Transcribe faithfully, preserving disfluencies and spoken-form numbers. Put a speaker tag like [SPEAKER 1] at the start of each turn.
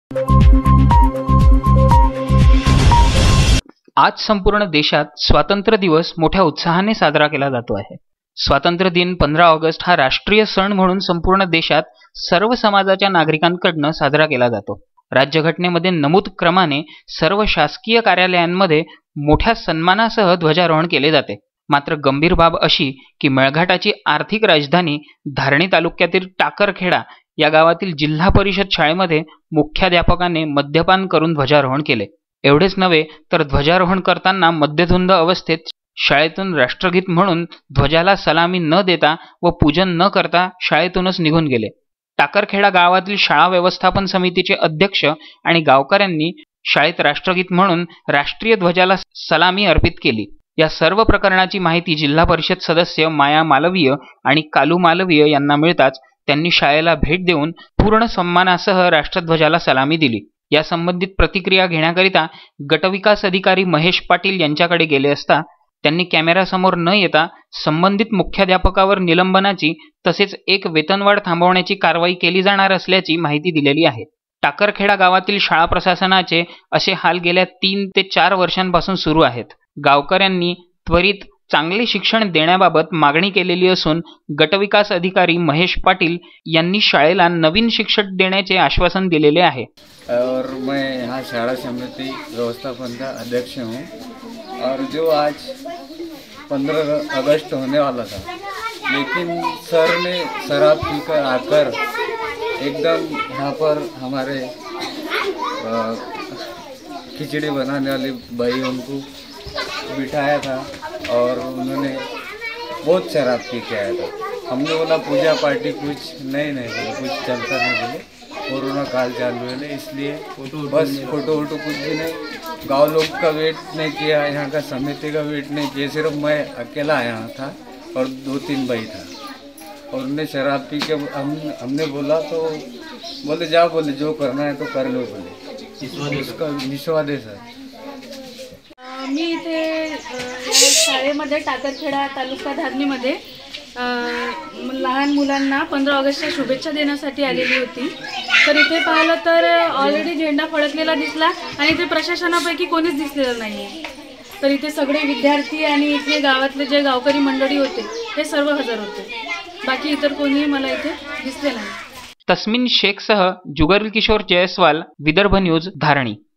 [SPEAKER 1] आज संपूर्ण देशात स्वातंत्र्य दिवस मोठ्या उत्साहाने साजरा केला जातो आहे। स्वातंत्र्य दिन पंधरा ऑगस्ट हा राष्ट्रीय सण म्हणून संपूर्ण देशात सर्व समाजाच्या नागरिकांकडून साजरा केला जातो। राज्यघटनेमध्ये नमूद क्रमाने सर्व शासकीय कार्यालयांमध्ये मोठ्या सन्मानासह ध्वजारोहण केले जाते। मात्र गंभीर बाब अशी की मेळघाटाची आर्थिक राजधानी धारणी तालुक्यातील टाकरखेडा या गावातील जिल्हा परिषद शाळेमध्ये मुख्याध्यापकाने मद्यपान करून ध्वजारोहण केले। एवढेच नव्हे तर ध्वजारोहण करताना मद्यधुंद अवस्थेत शाळेतून राष्ट्रगीत म्हणून ध्वजाला सलामी न देता व पूजन न करता शाळेतूनच निघून गेले। टाकरखेडा गावातील शाळा व्यवस्थापन समितीचे अध्यक्ष आणि गावकऱ्यांनी शाळेत राष्ट्रगीत म्हणून राष्ट्रीय ध्वजाला सलामी अर्पित केली। या सर्व प्रकरणाची माहिती जिल्हा परिषद सदस्य माया मालवीय आणि कालू मालवीय यांना मिळताच त्यांनी शाळेला भेट देऊन पूर्ण सन्मानासह राष्ट्रध्वजाला सलामी दिली। या संबंधित प्रतिक्रिया घेण्याकरिता गटविकास अधिकारी महेश पाटील यांच्याकडे गेले असता त्यांनी कॅमेरासमोर न येता संबंधित मुख्याध्यापकावर निलंबनाची तसेच एक वेतनवाढ थांबवण्याची कारवाई केली जाणार असल्याची माहिती दिलेली आहे। टाकरखेडा गावातील शाळा प्रशासनाचे असे हाल गेल्या तीन ते चार वर्षांपासून सुरू आहेत। गावकऱ्यांनी त्वरित चांगले शिक्षण देण्याबाबत मागणी केलेली असून गटविकास अधिकारी महेश पाटील यांनी शाळेला नवीन शिक्षक देण्याचे आश्वासन दिलेले आहे।
[SPEAKER 2] और मैं यहाँ शाला समिति व्यवस्थापन का अध्यक्ष हूँ और जो आज पंद्रह अगस्त होने वाला था, लेकिन सर ने शराब पीकर आकर एकदम यहाँ पर हमारे खिचड़ी बनाने वाली भाई उनको बिठाया था और उन्होंने बहुत शराब पी के आया था। हमने बोला पूजा पार्टी कुछ नहीं नहीं बोले, कुछ चलता नहीं बोले, कोरोना काल चालू है इसलिए बस फोटो वोटो कुछ भी नहीं। गांव लोग का वेट नहीं किया, यहाँ का समिति का वेट नहीं किया, सिर्फ मैं अकेला यहाँ था और दो तीन भाई था और उन्हें शराब पी के हम हमने बोला तो बोले जाओ, बोले जो करना है तो कर लो, बोले उसका विश्वास दे सर।
[SPEAKER 3] मी इथे शाळेमध्ये टाकरखेडा तालुका धारणीमध्ये लहान मुलांना पंधरा ऑगस्टच्या शुभेच्छा देण्यासाठी आलेली होती। तर इथे पाहिलं तर ऑलरेडी झेंडा फडकलेला दिसला आणि इथे प्रशासनापैकी कोणीच दिसलेलं नाही आहे। तर इथे सगळे विद्यार्थी आणि इथे गावातले जे गावकरी मंडळी होते हे सर्व हजर होते, बाकी इतर कोणीही मला इथे दिसले नाही।
[SPEAKER 1] तस्मिन शेखसह जुगल किशोर जयस्वाल, विदर्भ न्यूज, धारणी।